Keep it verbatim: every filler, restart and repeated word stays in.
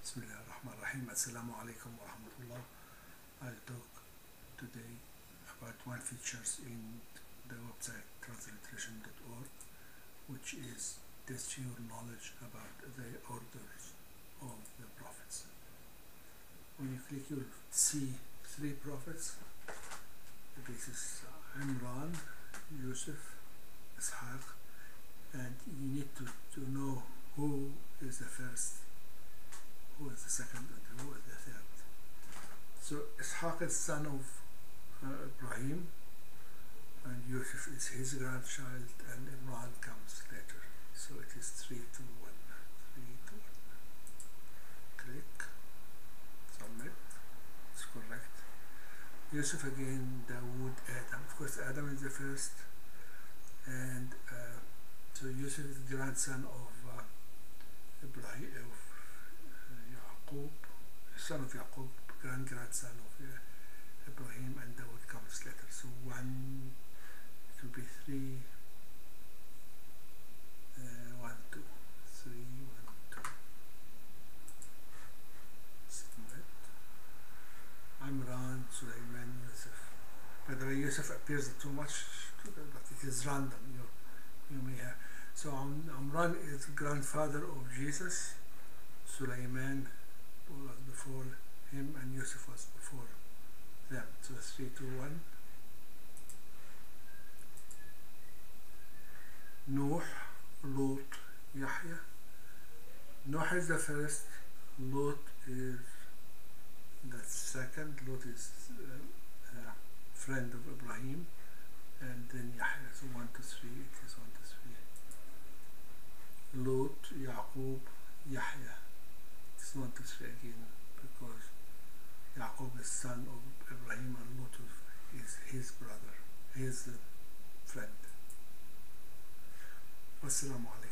Bismillahirrahmanirrahim. Assalamu alaikum wa rahmatullah. I'll talk today about one features in the website transliteration dot org, which is test your knowledge about the orders of the prophets. When you click, you'll see three prophets. This is Imran, Yusuf, Ishaq, and you need to, to know who is the first, who is the second, and who is the third. So Ishaq is son of uh, Ibrahim, and Yusuf is his grandchild, and Imran comes later. So it is three to one. Three to one. Click. Submit. It's correct. Yusuf again, Dawood, Adam. Of course, Adam is the first, and uh, so Yusuf is the grandson of uh, Ibrahim, of Yaqub, son of Yaqub, grand grandson of uh, Ibrahim, and Dawood comes later. So one, it will be three, uh, one, two, three, one, two. Submit. Imran, Sulaiman, Yusuf. By the way, Yusuf appears too much, but it is random. You, you may have. So um, Imran is grandfather of Jesus. Sulaiman was before him, and Yusuf was before them. So three, two, one. Nuh, Lot, Yahya. Nuh is the first. Lot is the second. Lot is uh, a friend of Ibrahim, and then Yahya. So one to three. It is one to three. Lot, Yaqub, Yahya. It's one to three again, because Yaqub is son of Ibrahim, and Lot is his brother, his friend. Wassalamu alaikum.